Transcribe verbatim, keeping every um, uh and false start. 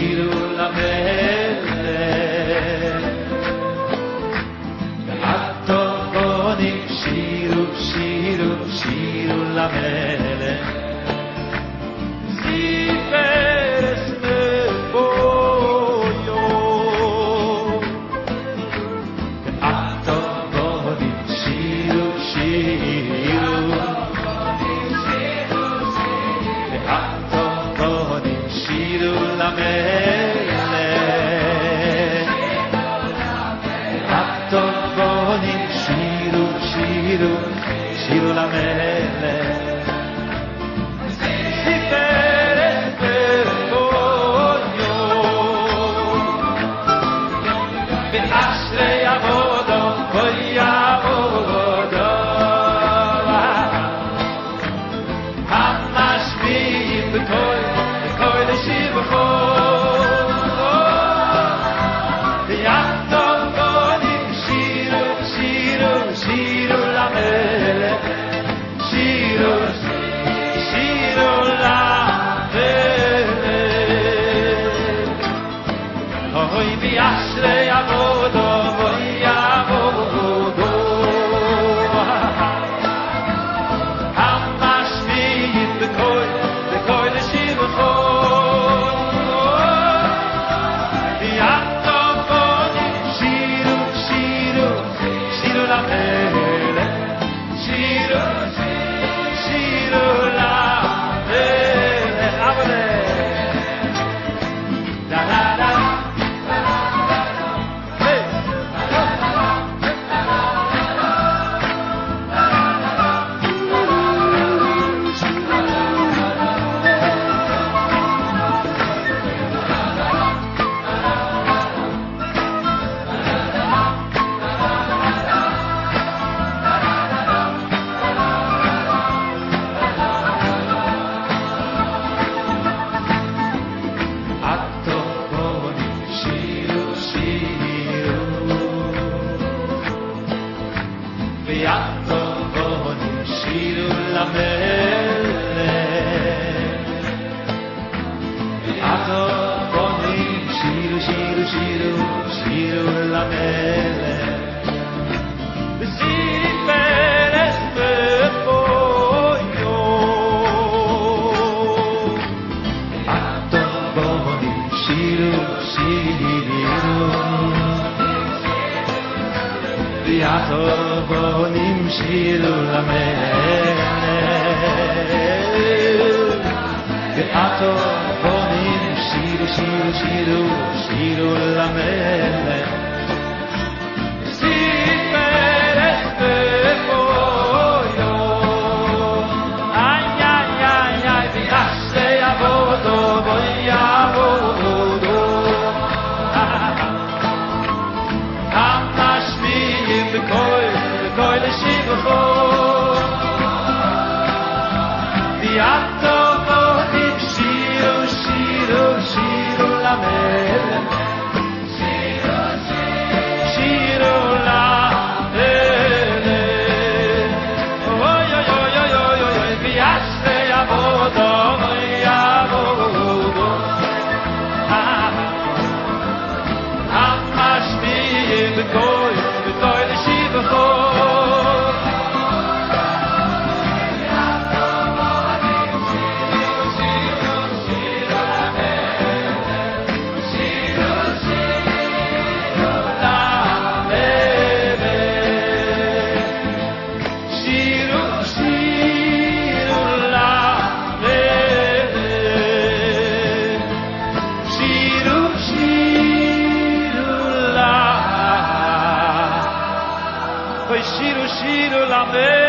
שירו למלך והטובונים שירו שירו שירו למלך זיפרס מבויו והטובונים שירו שירו והטובונים שירו למלך והטובונים שירו שירו שירו למלך והטובונים שירו למלך והטובונים שירו שירו שירו שירו למלך סיפרס בפויו איי איי איי איי ויעשה עבודו בוי עבודו המשמיעים בכל בכל שיבחו והטובונים שירו שירו שירו למלך שירו שירו למלך אוי אוי אוי אוי אוי אוי ויעשה עבודו ויעבודו המשמיעים בכל בכל שיבחו שירו שירו למלך